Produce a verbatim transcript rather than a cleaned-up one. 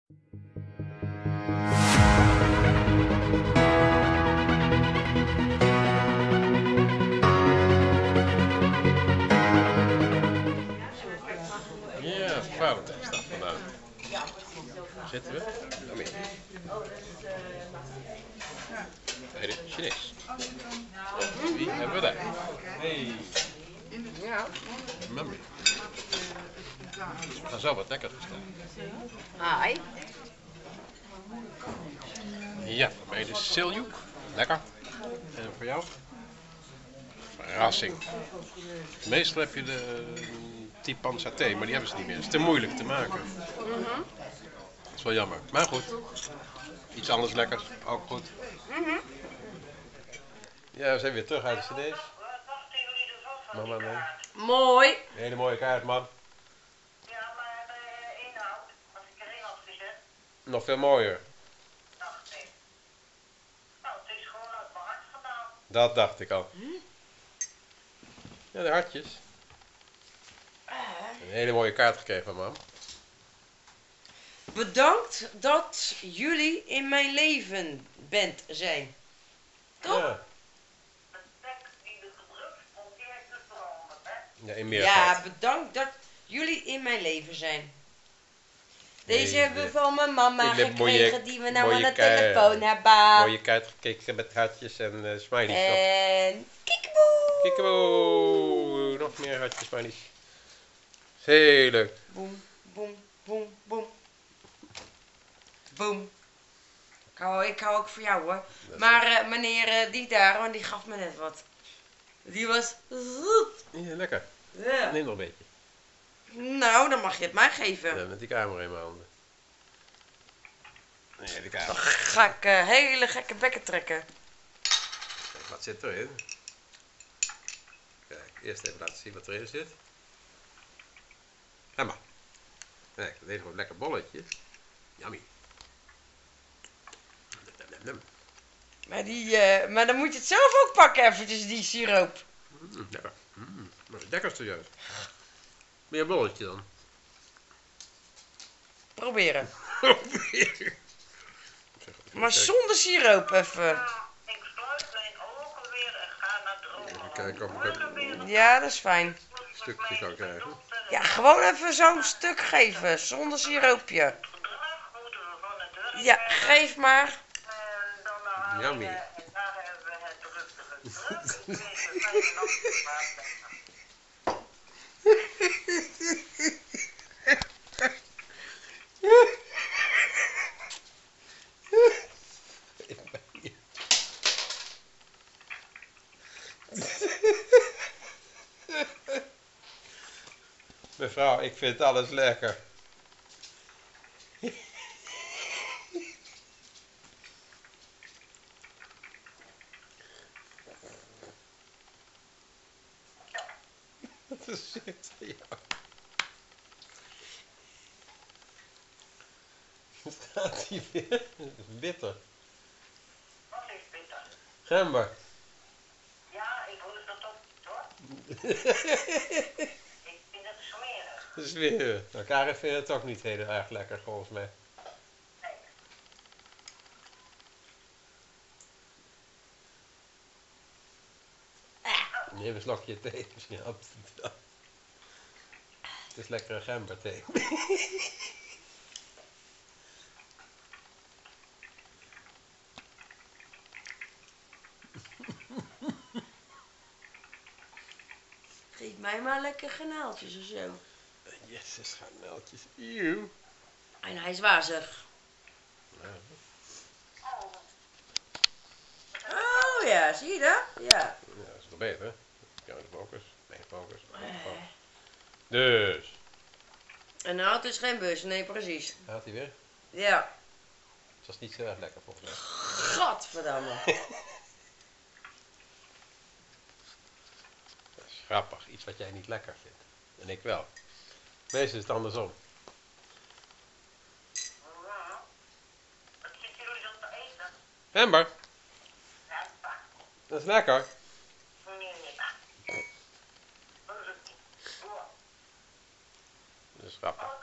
Ja, Valentijnsdag vandaag. Zitten we? Kom in. Bij de Chinees. Wie hebben we daar? Hey. Ja. Mami. We gaan zo wat lekker bestellen. Hi. Ja, voor mij de Siljoek. Lekker. En voor jou? Verrassing. Meestal heb je de Tipan saté, maar die hebben ze niet meer. Het is te moeilijk te maken. Mm-hmm. Dat is wel jammer. Maar goed. Iets anders lekkers, ook goed. Mm-hmm. Ja, we zijn weer terug uit de cd's. Mama, nee. Mooi. Een hele mooie kaart, man. Ja, maar de inhoud, als ik erin had gezet, Nog veel mooier. dacht ik. Nou, het is gewoon uit mijn hart gedaan. Dat dacht ik al. Ja, de hartjes. Een hele mooie kaart gekregen van mam. Bedankt dat jullie in mijn leven bent zijn. Toch? Ja, De tekst die er gedrukt stond, die heeft dus veranderd, hè? ja, in meer Ja, bedankt dat jullie in mijn leven zijn. Deze Deze hebben we van mijn mama hele gekregen, mooie- die we nou mooie aan de kaart. telefoon hebben. mooie kaart gekregen met hartjes en uh, smileys. Nog. En kiekeboe. Kiekeboe. Nog meer hartjes, smileys. Heel leuk. Boem, boem, boem, boem. Boem. Ik hou, ik hou ook voor jou hoor. Dat Maar eh, meneer eh, die daar, want die gaf me net wat. Die was zoet. Ja, lekker. Ja. Neem nog een beetje. Nou, dan mag je het mij geven. Ja, met die camera in mijn handen. Nee, die Dan camera. ga ik eh, hele gekke bekken trekken. Kijk, wat zit erin? Kijk, eerst even laten zien wat erin zit. Ga maar. Kijk, dat is gewoon een lekker bolletje. Yummy. Nam, nam, nam. Maar, die, eh, maar dan moet je het zelf ook pakken eventjes, die siroop. Mm, lekker. Mm, dat is lekker serieus. Meer bolletje dan. Proberen. Zeg, Maar kijk, zonder siroop even. Ja, ik sluit mijn ogen weer en ga naar dromen. Even kijken of ik Morgen een weer een Ja, dat is fijn. stukje kan krijgen. Ja, gewoon even zo'n stuk geven, zonder siroopje. gedrag moeten we van het werk Ja, hebben. geef maar. En dan halen we, Yummy. en daar hebben we het rustige druk. Ik weet het fijne nacht. Mevrouw, ik vind alles lekker. Wat is dit? Ja. Wat gaat die weer? Bitter. Wat is bitter? Gember. Ja, ik hoor dat ook niet hoor. Ik vind het smerig. Dat is weer. Nou, Karin vindt het ook niet heel erg lekker volgens mij. Nee. Neem een slokje thee. Misschien helpt het wel. Het is lekkere gemberthee. Geef mij maar lekker granaaltjes of zo. Jezus, garneltjes. Eeuw. En hij is wazig. Nou, Oh ja, zie je dat? Ja. ja, dat is toch beter, hè? Ja, de focus. Nee, focus. focus. Dus. En nou, het is geen bus, nee precies. Gaat hij weer? Ja. Het was niet zo erg lekker volgens mij. Gadverdamme. Dat is grappig. Iets wat jij niet lekker vindt. En ik wel. Meestal is het andersom. Ja. Wat zitten jullie dan te eten? Gember, Ja, pa. dat is lekker. Nee, nee, pa. Dat is het niet. Door. Dat is grappig.